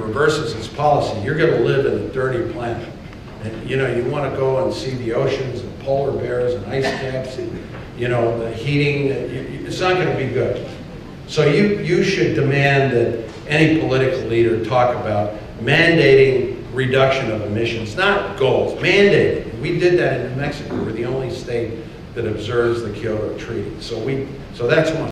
reverses its policy, you're going to live in a dirty planet. And you know, you want to go and see the oceans and polar bears and ice caps and, you know, the heating, it's not going to be good. So you should demand that any political leader talk about mandating reduction of emissions, not goals, mandating. We did that in New Mexico. We're the only state that observes the Kyoto Treaty. So that's one.